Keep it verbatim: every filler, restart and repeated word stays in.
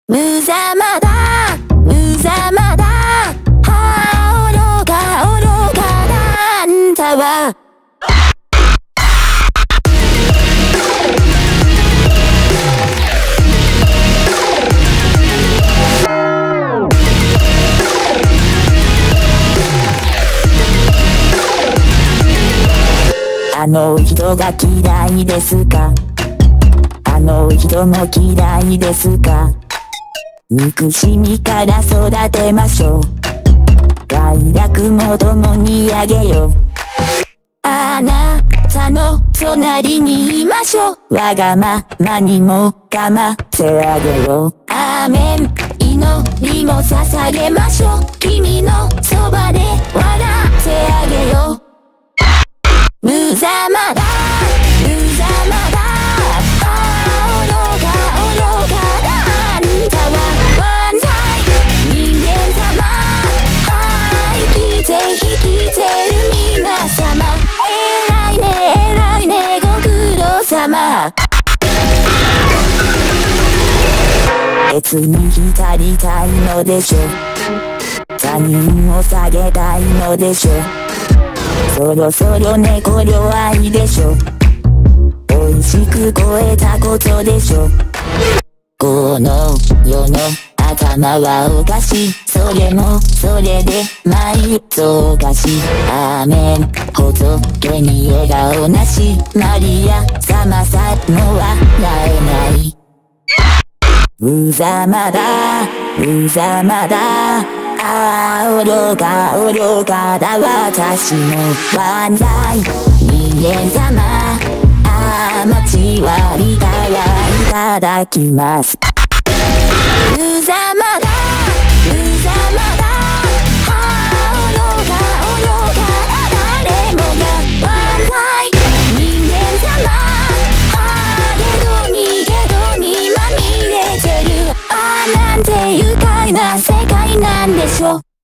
無様だ無様だ、はあ愚か愚かだあんたは。あの人が嫌いですか、あの人も嫌いですか、憎しみから育てましょう、快楽も共にあげよう、あなたの隣にいましょう、わがままにもかませあげよう、アーメン祈りも捧げましょう、君のそばで笑ってあげよう、無様だ無様だ、ああ愚か愚かだあんたは。万歳人間様、はい生きて生きてる皆様、偉いね偉いねご苦労様。別に浸りたいのでしょ、他人を下げたいのでしょ、そろそろ猫弱いでしょ、美味しく超えたことでしょ、この世の頭はおかしい、それもそれでまいっそおかしい、アーメン仏に笑顔なし、マリア様さも笑えない、無様だ無様だ、ああ愚か愚かだ私も。万歳人間様、ああ町はリタはいただきます。無様だ無様だ、ああ愚か愚かだ誰もが。万歳人間様、ああゲドにゲドにまみれてる、ああなんて愉快な世界なんでしょ。